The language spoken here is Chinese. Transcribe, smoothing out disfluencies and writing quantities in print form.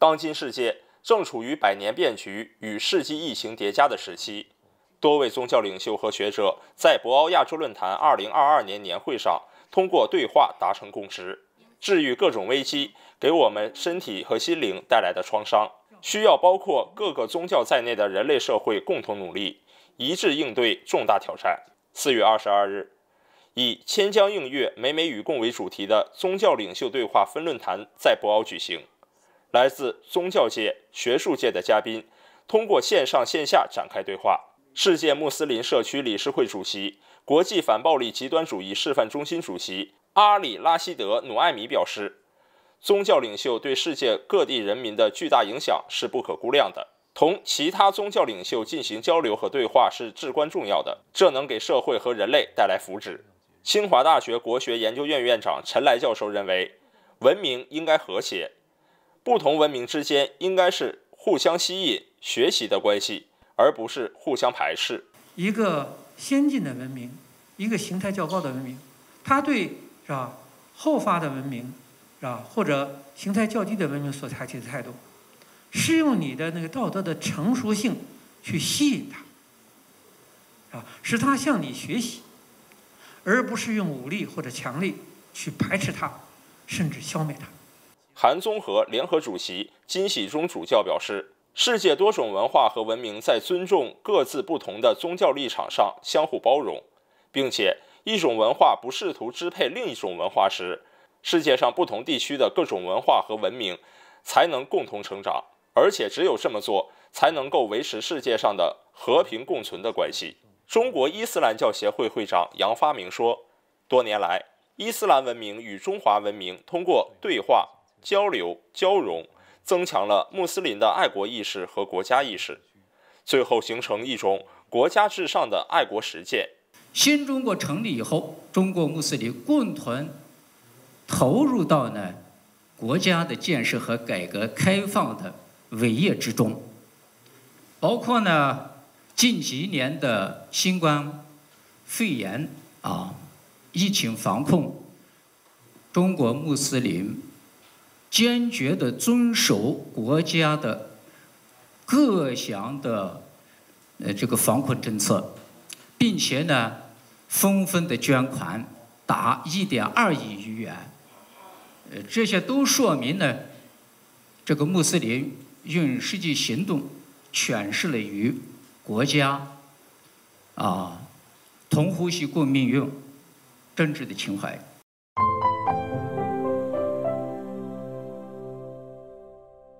当今世界正处于百年变局与世纪疫情叠加的时期，多位宗教领袖和学者在博鳌亚洲论坛2022年年会上通过对话达成共识，治愈各种危机给我们身体和心灵带来的创伤，需要包括各个宗教在内的人类社会共同努力，一致应对重大挑战。4月22日，以“千江映月，美美与共”为主题的宗教领袖对话分论坛在博鳌举行。来自宗教界、学术界的嘉宾通过线上线下展开对话。世界穆斯林社区理事会主席、国际反暴力极端主义示范中心主席阿里·拉希德·努艾米表示，宗教领袖对世界各地人民的巨大影响是不可估量的，同其他宗教领袖进行交流和对话是至关重要的，这能给社会和人类带来福祉。清华大学国学研究院院长陈来教授认为，文明应该和谐，不同文明之间应该是互相吸引、学习的关系，而不是互相排斥。 一个先进的文明，一个形态较高的文明，它对是吧后发的文明是吧或者形态较低的文明所采取的态度，是用你的那个道德的成熟性去吸引它，啊，使它向你学习，而不是用武力或者强力去排斥它，甚至消灭它。 韩综合联合主席金喜中主教表示，世界多种文化和文明在尊重各自不同的宗教立场上相互包容，并且一种文化不试图支配另一种文化时，世界上不同地区的各种文化和文明才能共同成长，而且只有这么做，才能够维持世界上的和平共存的关系。中国伊斯兰教协会会长杨发明说，多年来，伊斯兰文明与中华文明通过对话、交流、交融，增强了穆斯林的爱国意识和国家意识，最后形成一种国家至上的爱国实践。 新中国成立以后，中国穆斯林共同投入到呢国家的建设和改革开放的伟业之中，包括呢近几年的新冠肺炎疫情防控，中国穆斯林坚决地遵守国家的各项的这个防控政策，并且呢纷纷的捐款达1.2亿余元。这些都说明呢，这个穆斯林用实际行动诠释了与国家同呼吸共命运政治的情怀。